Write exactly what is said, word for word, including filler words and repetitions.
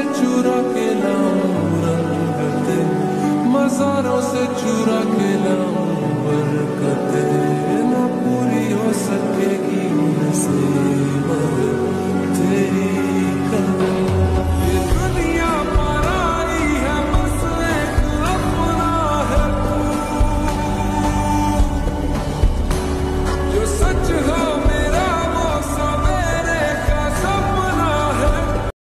से चुरा के लाऊं रंगते, मज़ारों से चुरा के लाऊं बरकते, ना पूरी हो सकेगी उनसे